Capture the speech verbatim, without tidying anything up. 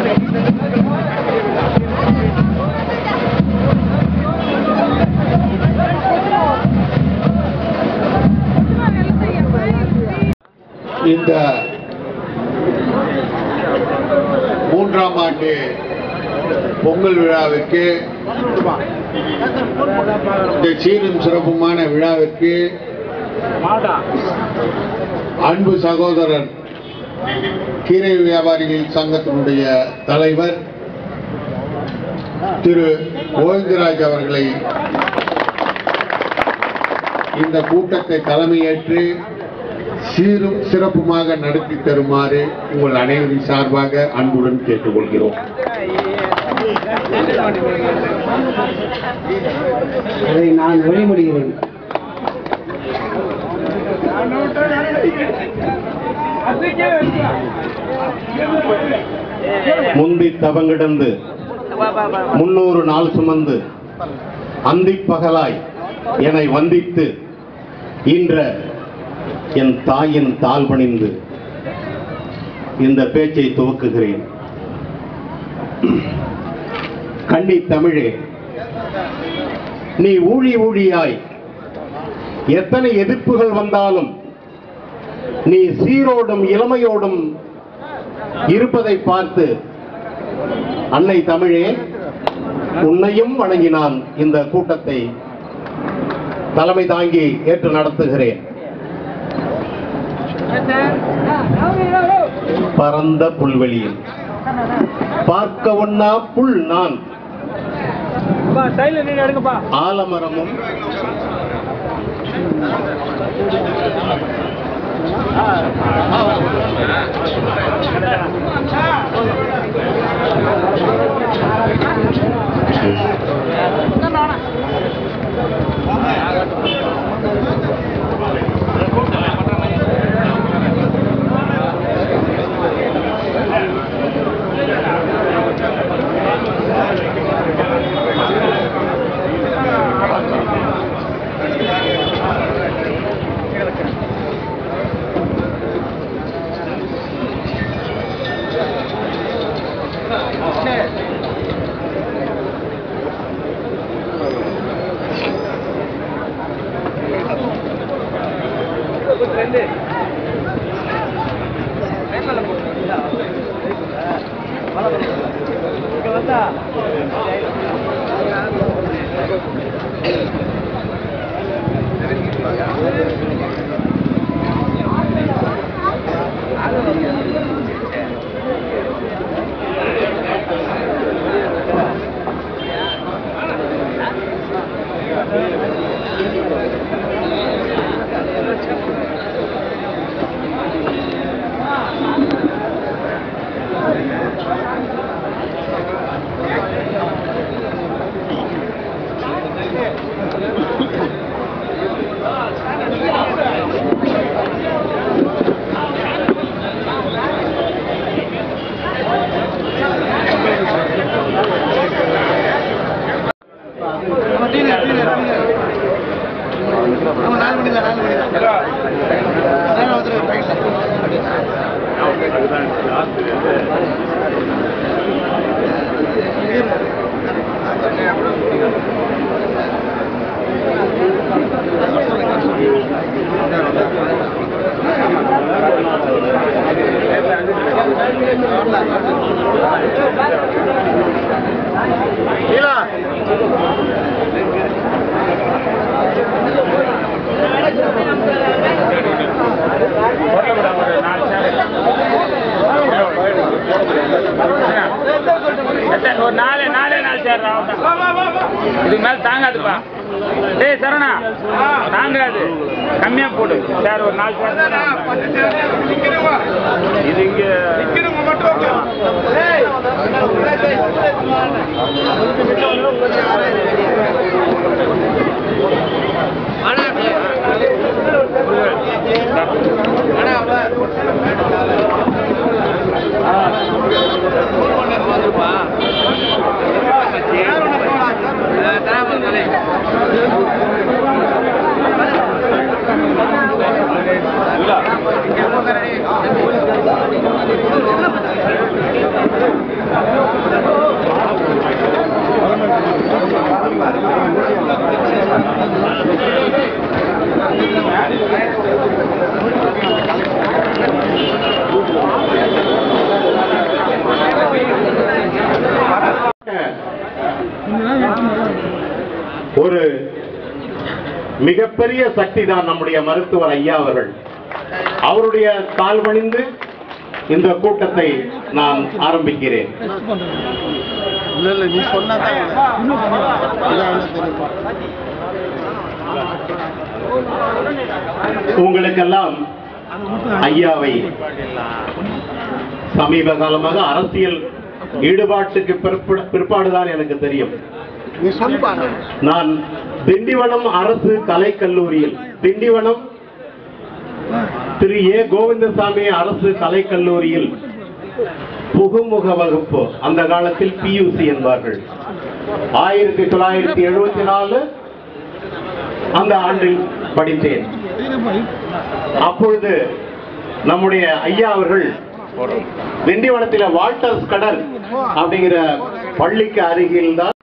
இந்த மூன்றாம் ஆண்டு பொங்கல் விழாவிற்கு, இந்த சீரும் சிறப்புமான விழாவிற்கு அன்பு சகோதரர் கீரை வியாபாரிகள் சங்கத்தினுடைய தலைவர் திரு கோவிந்தராஜ் அவர்களை இந்த கூட்டத்தை தலைமையேற்று சீரும் சிறப்புமாக நடத்தி தருமாறு உங்கள் அனைவரின் சார்பாக அன்புடன் கேட்டுக்கொள்கிறோம். அதை நான் வழிமொழிகிறேன். முந்தி தவங்கிடந்து முன்னூறு நாள் சுமந்து அந்தி பகலாய் என்னை வந்தித்து இன்ற என் தாயின் தாழ் பணிந்து இந்த பேச்சை துவக்குகிறேன். கண்ணி தமிழே, நீ ஊழி ஊழியாய் எத்தனை எதிர்ப்புகள் வந்தாலும் நீ சீரோடும் இளமையோடும் இருப்பதை பார்த்து அன்னை தமிழே, உன்னையும் வணங்கினான் இந்த கூட்டத்தை தலைமை தாங்கி ஏற்று நடத்துகிறேன். பரந்த புல்வெளியில் பார்க்க ஒண்ணா புல் நான், ஆலமரமும் ஒரு நாலு நாலே நாலு சேர் இதுக்கு மேல தாங்காதுப்பா. டேய் சரணா, தாங்காது, கம்மியா போடு சார். ஒரு நாலு சேர் இது இங்க ஒரு மிகப்பெரிய சக்தி தான் நம்முடைய மருத்துவர் ஐயா அவர்கள். அவருடைய கால் பணிந்து இந்த கூட்டத்தை நான் ஆரம்பிக்கிறேன். உங்களுக்கெல்லாம் ஐயாவை சமீப காலமாக அரசியல் ஈடுபாட்டுக்கு பிற்பாடுதான் எனக்கு தெரியும். நான் திண்டிவனம் அரசு கலைக்கல்லூரியில், திண்டிவனம் திரு ஏ கோவிந்தசாமி அரசு கலைக்கல்லூரியில் புகுமுக வகுப்பு, அந்த காலத்தில் பியூசி என்பார்கள், ஆயிரத்தி தொள்ளாயிரத்தி எழுபத்தி நாலு அந்த ஆண்டில் படித்தேன். அப்பொழுது நம்முடைய ஐயா அவர்கள் திண்டிவனத்தில் வால்டர்ஸ் கடல் அப்படிங்கிற பள்ளிக்கு அருகில் தான்